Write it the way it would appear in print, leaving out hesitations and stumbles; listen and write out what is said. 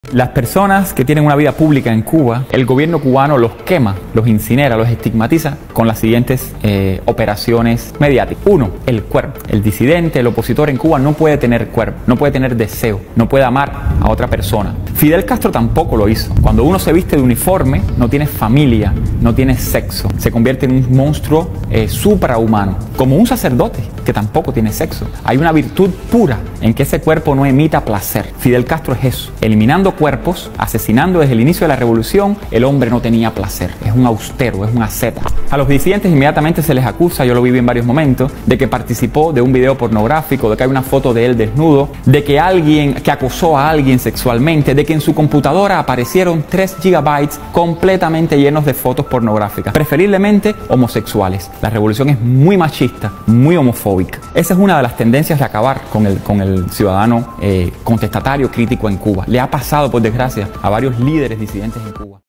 Las personas que tienen una vida pública en Cuba, el gobierno cubano los quema, los incinera, los estigmatiza con las siguientes operaciones mediáticas. Uno, el cuerpo. El disidente, el opositor en Cuba no puede tener cuerpo, no puede tener deseo, no puede amar a otra persona. Fidel Castro tampoco lo hizo. Cuando uno se viste de uniforme, no tiene familia, no tiene sexo. Se convierte en un monstruo suprahumano. Como un sacerdote que tampoco tiene sexo. Hay una virtud pura en que ese cuerpo no emita placer. Fidel Castro es eso. Eliminando cuerpos, asesinando desde el inicio de la revolución, el hombre no tenía placer. Es un austero, es un asceta. A los disidentes inmediatamente se les acusa, yo lo viví en varios momentos, de que participó de un video pornográfico, de que hay una foto de él desnudo, de que acosó a alguien sexualmente, de que en su computadora aparecieron 3 gigabytes completamente llenos de fotos pornográficas, preferiblemente homosexuales. La revolución es muy machista, muy homofóbica. Esa es una de las tendencias de acabar con el ciudadano contestatario crítico en Cuba. Le ha pasado, por desgracia, a varios líderes disidentes en Cuba.